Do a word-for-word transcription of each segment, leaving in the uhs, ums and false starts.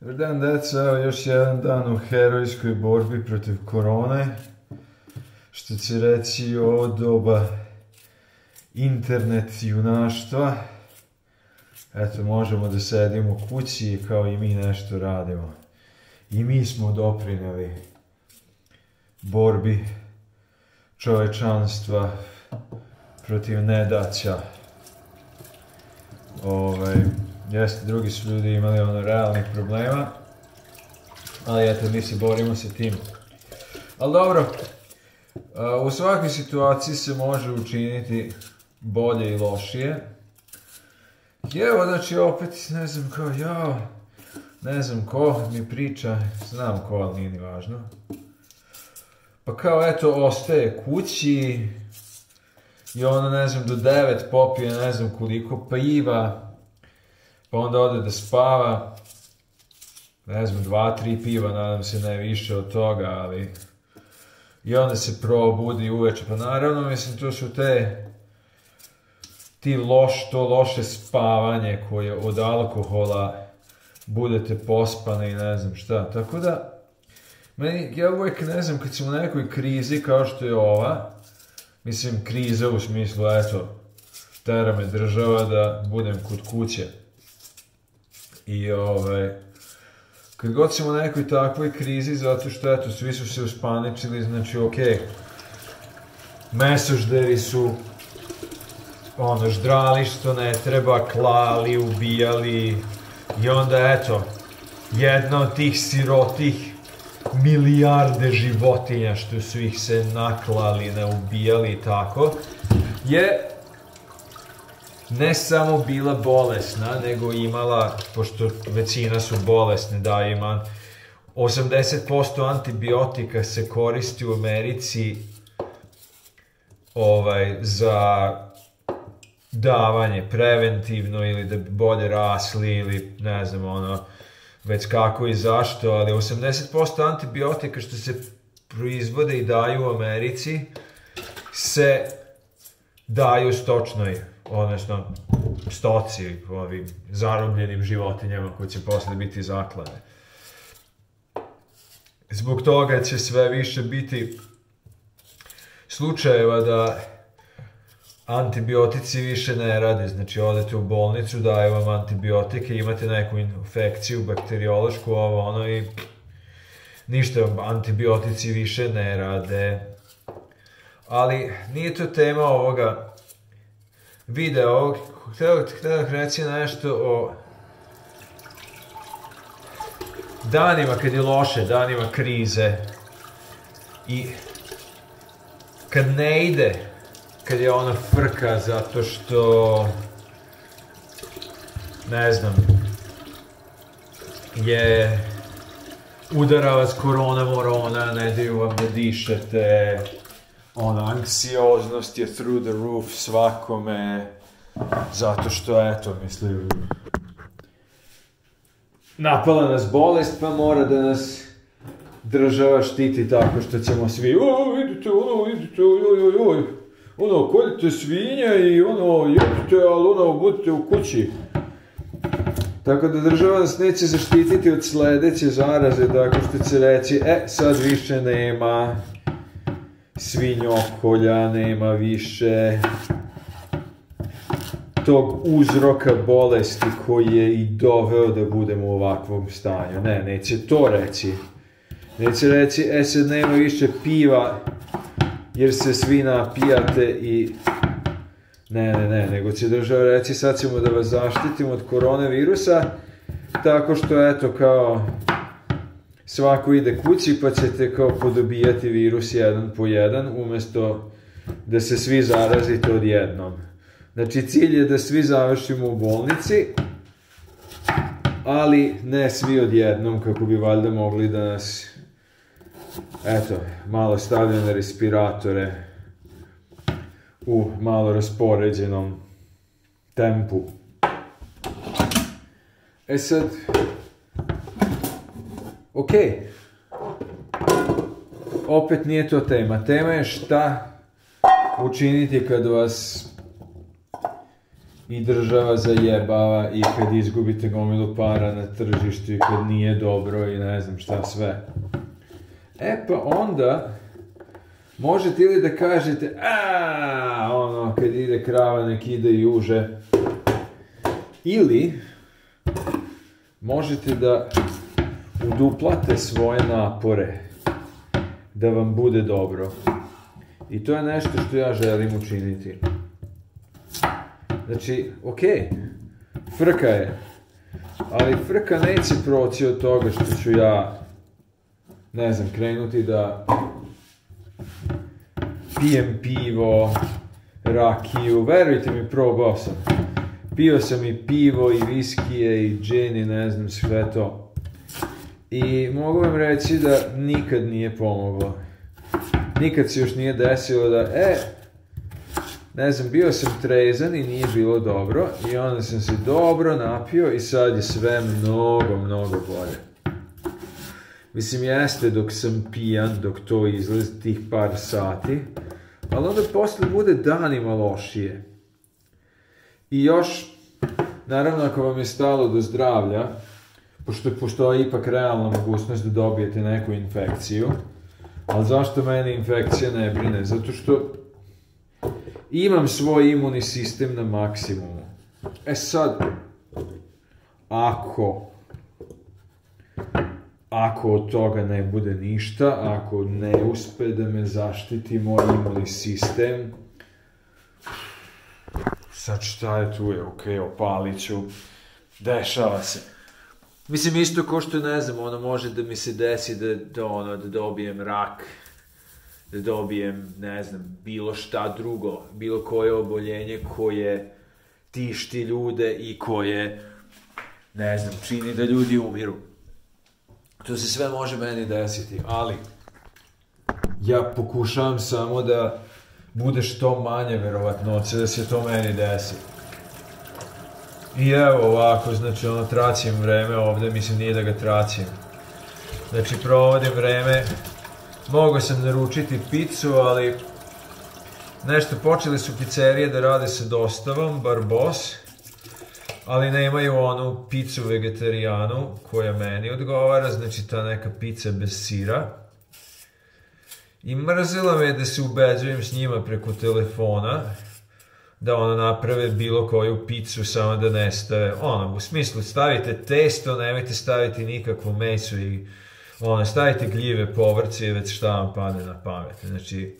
Dobar dan, deca, evo još jedan dan u herojskoj borbi protiv korone. Što će reći ovo doba internet junaštva. Eto, možemo da sedimo kući i kao i mi nešto radimo. I mi smo doprineli borbi čovečanstva protiv nedaća. Ovaj, jeste, drugi su ljudi imali ono realnih problema, ali eto, mi se borimo sa tim. Ali dobro, u svakoj situaciji se može učiniti bolje i lošije. I evo, znači, opet, ne znam ko, jao, ne znam ko mi priča, znam ko, ali nije ni važno. Pa kao, eto, ostaje kući i ono, ne znam, do devet popije, ne znam koliko piva, pa onda ode da spava, ne znam, dva, tri piva, nadam se ne više od toga, ali i onda se probudi uveče, pa naravno, mislim, to su te, ti loš, to loše spavanje koje od alkohola budete pospane i ne znam šta, tako da, meni, ja uvijek, ne znam, kad sam u nekoj krizi kao što je ova, mislim, kriza u smislu, eto, tera me država da budem kod kuće. I ovaj, kad god sam u nekoj takvoj krizi, zato što, eto, svi su se uspaničili, znači, okej, mesožderi su, ono, ždrali što ne treba, klali, ubijali, i onda, eto, jedna od tih sirotih milijarde životinja što su ih se naklali, naubijali i tako, je ne samo bila bolesna, nego imala, pošto većina su bolesne, da ima, osamdeset posto antibiotika se koristi u Americi ovaj, za davanje preventivno ili da bi bolje rasli ili ne znam ono, već kako i zašto, ali osamdeset posto antibiotika što se proizvode i daju u Americi se daju stočnoj, odnosno stoci, ovim zarobljenim životinjama koji će posle biti zaklane. Zbog toga će sve više biti slučajeva da antibiotici više ne rade, znači odete u bolnicu, daju vam antibiotike, imate neku infekciju bakteriološku, ovo ono i ništa, antibiotici više ne rade. Ali nije to tema ovoga videa, htio bih reći nešto o danima kad je loše, danima krize i kad ne ide, kad je ona frka zato što, ne znam, je udara vas korona morona, ne daju vam da dišete, ona anksioznost je through the roof svakome, zato što, eto, mislim, napala nas bolest, pa mora da nas država štiti tako što ćemo svi, o, vidite, ono, vidite, oj, oj, oj, ono, koljite svinje i ono, jedite, ali ono, budite u kući. Tako da država nas neće zaštititi od sledeće zaraze, tako što će reći, e, sad više nema svinjokolja, nema više tog uzroka bolesti koji je i doveo da budemo u ovakvom stanju. Ne, neće to reći. Neće reći, e, sad nema više piva, jer se svi napijate i ne, ne, ne, nego će država reći sad ćemo da vas zaštitimo od koronavirusa tako što, eto, kao svako ide kući pa ćete kao podobijati virus jedan po jedan umjesto da se svi zarazite odjednom. Znači, cilj je da svi završimo u bolnici, ali ne svi odjednom kako bi valjda mogli da nas, eto, malo stavljaju na respiratore u malo raspoređenom tempu. E sad, okej, opet nije to tema. Tema je šta učiniti kad vas i država zajebava i kad izgubite gomilu para na tržištu i kad nije dobro i ne znam šta sve. E pa onda možete ili da kažete a ono kad ide krava nek ide juže, ili možete da uduplate svoje napore da vam bude dobro. I to je nešto što ja želim učiniti. Znači, okej, frka je, ali frka neće proći od toga što ću ja, ne znam, krenuti da pijem pivo, rakiju, verujte mi, probao sam. Pio sam i pivo, i viskije, i džin, i ne znam, sve to. I mogu vam reći da nikad nije pomoglo. Nikad se još nije desilo da, e, ne znam, bio sam trezan i nije bilo dobro, i onda sam se dobro napio i sad je sve mnogo, mnogo bolje. Mislim, jeste dok sam pijan, dok to izlazi tih par sati, ali onda posle bude danima lošije. I još, naravno, ako vam je stalo do zdravlja, pošto postoji ipak realna mogućnost da dobijete neku infekciju, ali zašto mene infekcija ne brine? Zato što imam svoj imunni sistem na maksimumu. E sad, ako, ako od toga ne bude ništa, ako ne uspe da me zaštiti moj imunni sistem, sad šta je tu je, okej, okay, opalit ću, dešava se. Mislim, isto ko što, ne znam, ono može da mi se desi da, da, ono, da dobijem rak, da dobijem, ne znam, bilo šta drugo, bilo koje oboljenje koje tišti ljude i koje, ne znam, čini da ljudi umiru. To se sve može meni desiti, ali ja pokušavam samo da bude što manje verovatnoće da se to meni desi. I evo ovako, znači ono, tracim vreme ovde, mislim nije da ga tracim. Znači provodim vreme, mogao sam naručiti picu, ali nešto počeli su pizzerije da rade sa dostavom, bar Boss, ali nemaju onu picu vegetarijanu koja meni odgovara, znači ta neka pizza bez sira. I mrzila me da se ubeđujem s njima preko telefona, da ono naprave bilo koju picu, samo da ne stave, ono, u smislu stavite testo, nemojte staviti nikakvo meso i ono, stavite gljive, povrće i već šta vam padne na pamet, znači,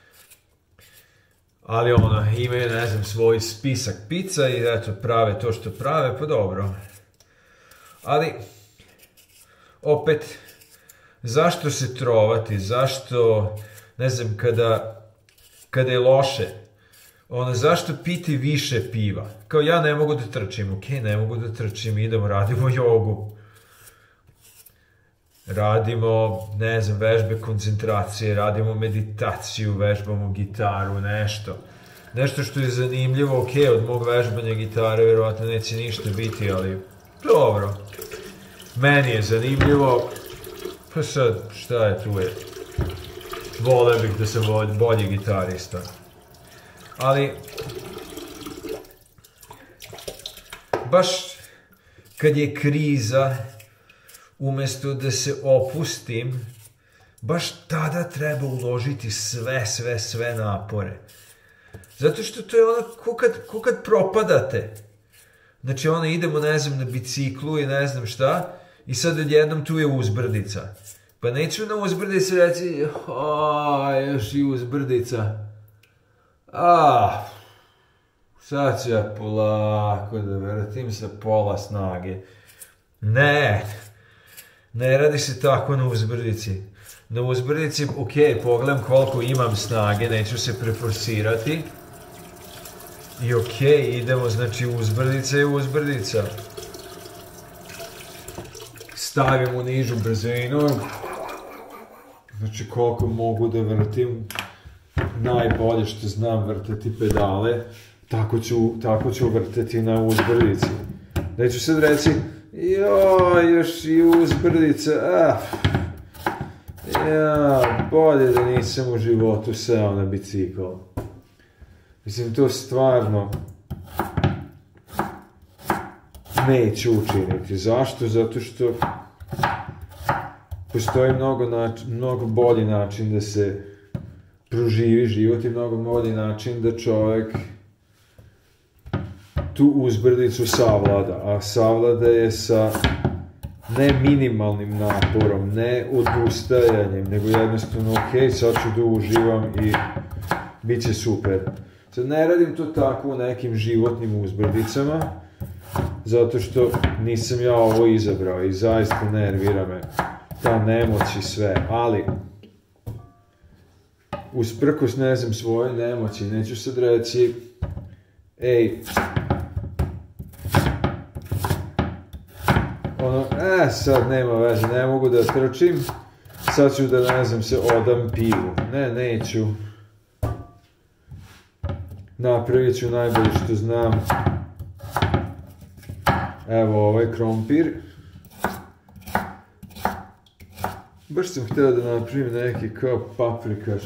ali ono, imaju, ne znam, svoj spisak pizza i eto, prave to što prave, pa dobro. Ali, opet, zašto se trovati, zašto, ne znam, kada, kada je loše, ono, zašto piti više piva? Kao ja ne mogu da trčim, ok, ne mogu da trčim, idemo, radimo jogu. Radimo, ne znam, vežbe koncentracije, radimo meditaciju, vežbamo gitaru, nešto. Nešto što je zanimljivo, ok, od mog vežbanja gitare vjerovatno neće ništa biti, ali dobro. Meni je zanimljivo, pa sad, šta je tu je? Vole bih da sam bolji gitarista. Ali, baš kad je kriza, umjesto da se opustim, baš tada treba uložiti sve, sve, sve napore. Zato što to je ono, ko kad, ko kad propadate. Znači, ono, idemo, ne znam, na biciklu i ne znam šta, i sad odjednom tu je uzbrdica. Pa neću na uzbrdici reći, a, još i uzbrdica. Ah, sad ću ja polako da vratim sa pola snage. Ne, ne radi se tako na uzbrdici. Na uzbrdici, ok, pogledam koliko imam snage, neću se preforsirati. I ok, idemo, znači uzbrdica je uzbrdica. Stavim u nižu brzinu. Znači koliko mogu da vrtim. Najbolje što znam vrtati pedale, tako ću, tako ću vrtati na uzbrdici. Neću sad reći, joj, još i uzbrdica, ah, ja, bolje da nisam u životu seo na bicikl. Mislim, to stvarno, neću učiniti. Zašto? Zato što postoji mnogo, nač- mnogo bolji način da se proživi život i mnogo bolji način da čovjek tu uzbrdicu savlada. A savlada je sa ne minimalnim naporom, ne odustajanjem, nego jednostavno ok, sad ću da uživam i bit će super. Sad ne radim to tako u nekim životnim uzbrdicama, zato što nisam ja ovo izabrao i zaista nervira me ta nemoć i sve, ali usprkos, ne znam, svoje nemoći, neću sad reći, ej, ono, e, sad nema veze, ne mogu da trčim, sad ću da, ne znam, se odam pivu. Ne, neću. Napravit ću najbolje što znam. Evo ovaj krompir. Baš sam htio da napravim neki kao paprikaš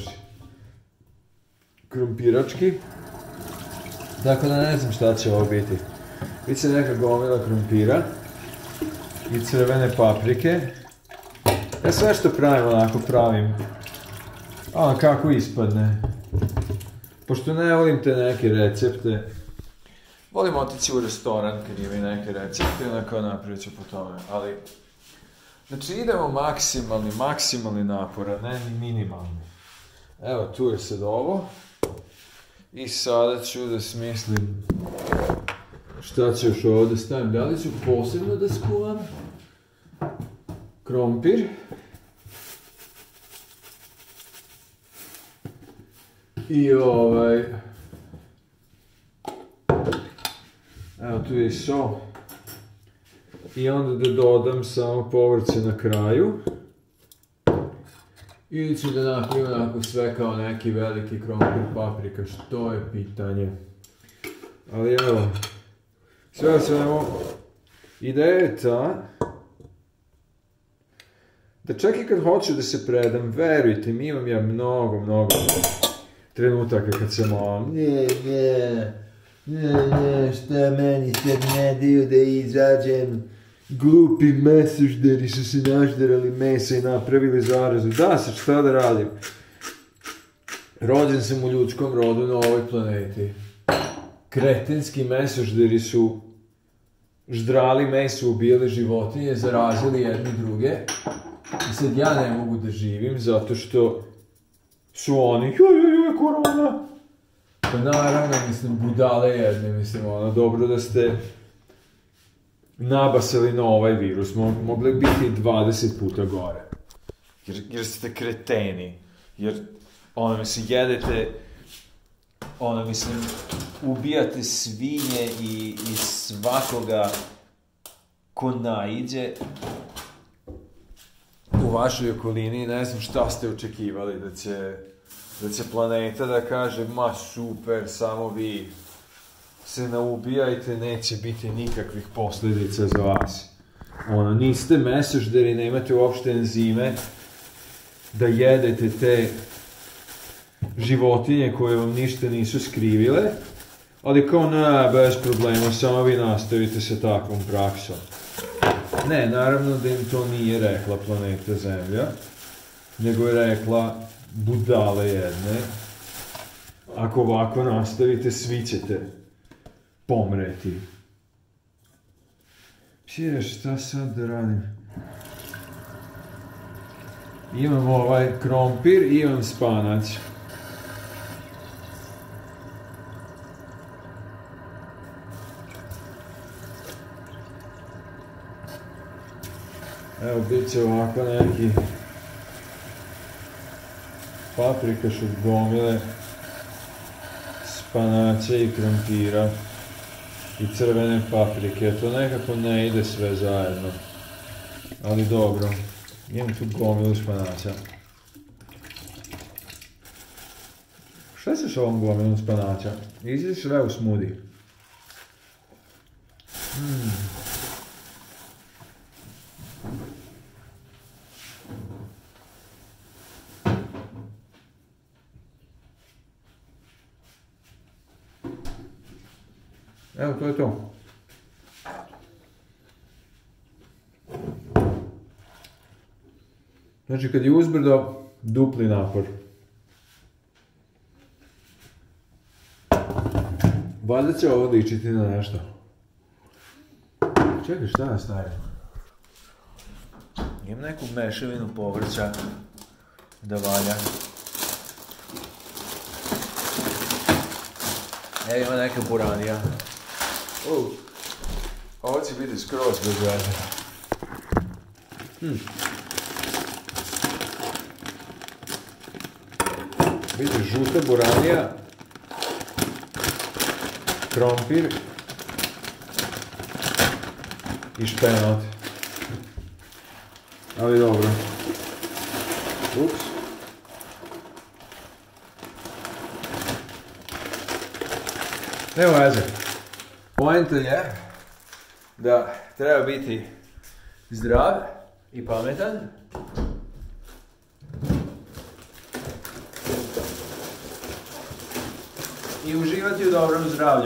krompirački. Dakle, ne znam šta će ovo biti. Biće neka gomila krompira i crvene paprike. Ja sve što pravim onako pravim. A kako ispadne. Pošto ne volim te neke recepte. Volim otići u restoran kad imaju neke recepte i onako napravit ću po tome. Ali, znači idemo maksimalni, maksimalni napor, a ne ni minimalni. Evo tu je sad ovo. I sada ću da smislim šta ću još ovdje stavim. Da li ću posebno da skuvam krompir. I ovaj... Evo tu je i so. I onda da dodam samo povrće na kraju. Ili ću da napravim onako sve kao neki veliki krompir paprika, što je pitanje. Ali evo, sve svemo, ideja je ta da čak i kad hoću da se predam, verujte mi, imam ja mnogo, mnogo trenutaka kad sam on, ne, ne, ne, ne, šta meni sad ne daju da izađem, glupi mesožderi su se nažderali mesa i napravili zarazu. Da, sad šta da radim? Rođen sam u ljudskom rodu na ovoj planeti. Kretenski mesožderi su ždrali meso, ubijali životinje, zarazili jedni druge. I sad ja ne mogu da živim zato što su oni, joj, joj, joj, korona. Pa naravno, mislim, budale jedne, mislim, ono, dobro da ste nabasali na ovaj virus, mogli biti dvadeset puta gore. Jer, jer ste kreteni. Jer, ono, mislim, jedete, ono, mislim, ubijate svinje i, i svakoga ko naiđe u vašoj okolini. Ne znam šta ste očekivali, da će, da će planeta da kaže, ma super, samo vi se naubijajte, neće biti nikakvih posljedica za vas. Ono, niste mesožderi, nemate uopšte enzime da jedete te životinje koje vam ništa nisu skrivile, ali kao ne, bez problema, samo vi nastavite sa takvom praksom. Ne, naravno da im to nije rekla planeta Zemlja, nego je rekla budale jedne. Ako ovako nastavite, svi ćete pomreti. Čije, šta sad da radim? Imam ovaj krompir i imam spanać. Evo, bit će ovako neki paprikaš od gomile, spanaća i krompira i crvene paprike. To nekako ne ide sve zajedno. Ali dobro, imam tu gomilu spanaća. Šta se s ovom gomilom spanaća? Izi sve u smoothie. Hmm. Evo, to je to. Znači kad je uzbrdo, dupli napor. Valjda će ovo ličiti na nešto. Čekaj, šta da stavim? Imam neku mešavinu povrća da valja. E, ima neka buranija. Uh, ovo će biti skroz bez veze. Hmm. Biti žuta buranija, krompir i špenat. Ali dobro. Ups. Nema veze. Poenta je da treba biti zdrav i pametan. I uživati u dobrom zdravlju.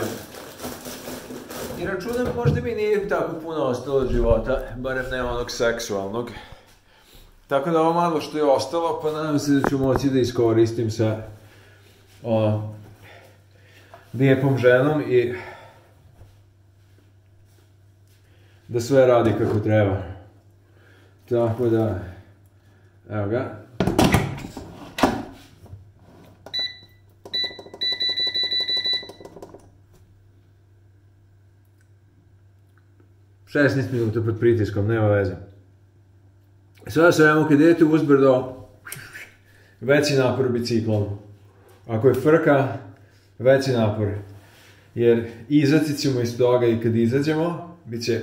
I računam, možda mi nije tako puno ostalo od života, barem ne onog seksualnog. Tako da ovo malo što je ostalo, pa nadam se da ću moći da iskoristim sa o, lijepom ženom i da sve radi kako treba. Tako da, evo ga. šesnaest minuta pod pritiskom, nema veze. Sada svemu, kad idete uzbrdo, veći napor biciklom. Ako je frka, veći napor. Jer izaći ćemo iz toga i kad izađemo, bit će...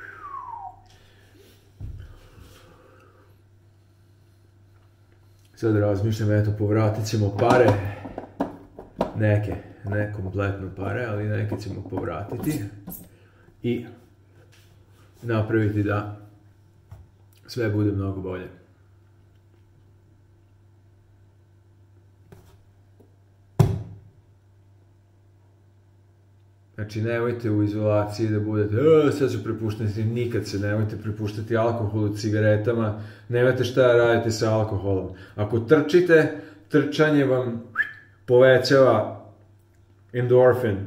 Sad razmišljam, eto, povratit ćemo pare. Neke, ne kompletno pare, ali neke ćemo povratiti. I napraviti da sve bude mnogo bolje. Znači, nemojte u izolaciji da budete, e, sad ću prepuštati, nikad se nemojte prepuštati alkoholu, cigaretama, nemate šta raditi sa alkoholom. Ako trčite, trčanje vam povećava endorfin.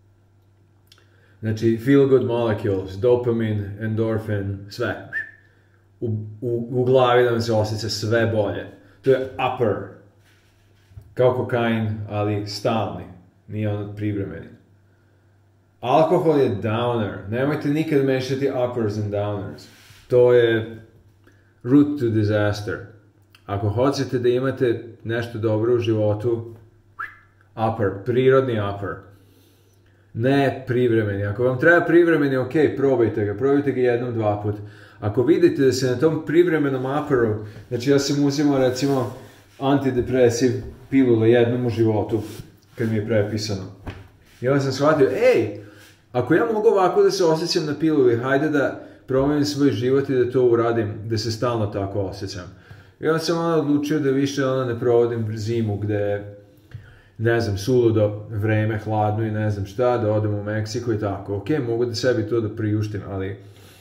Znači, feel good molecules, dopamine, endorfin, sve. U, u, u glavi da vam se osjeća sve bolje. To je upper. Kao kokain, ali stalni. Nije on privremeni. Alkohol je downer. Nemojte nikad mešati uppers and downers. To je route to disaster. Ako hoćete da imate nešto dobro u životu, upper, prirodni upper. Ne privremeni. Ako vam treba privremeni, ok, probajte ga. Probajte ga jednom, dva put. Ako vidite da se na tom privremenom upperu, znači ja sam uzimao recimo antidepresiv pilule jednom u životu, kad mi je prepisano. I onda sam shvatio, ej, ako ja mogu ovako da se osjećam na piluli, hajde da promenim svoj život i da to uradim, da se stalno tako osjećam. I onda sam onda odlučio da više ono ne provodim zimu gde, ne znam, suludo vreme, hladno i ne znam šta, da odem u Meksiko i tako. Ok, mogu da sebi to da priuštim, ali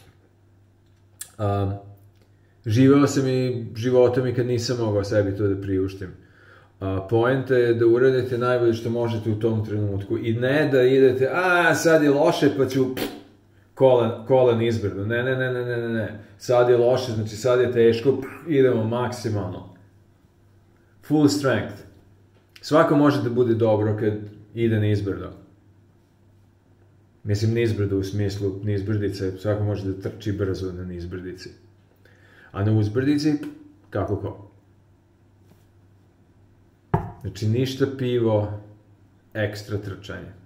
um, živeo sam i životom i kad nisam mogao sebi to da priuštim. Uh, poenta je da uradite najbolje što možete u tom trenutku i ne da idete, a sad je loše pa ću kolen, kolen izbrdo. Ne, ne, ne, ne, ne, ne, sad je loše, znači sad je teško, idemo maksimalno. Full strength. Svako može da bude dobro kad ide nizbrdo. Mislim nizbrdo u smislu nizbrdice, svako može da trči brzo na nizbrdici. A na uzbrdici, kako ko? Znači ništa pivo, ekstra trčanje.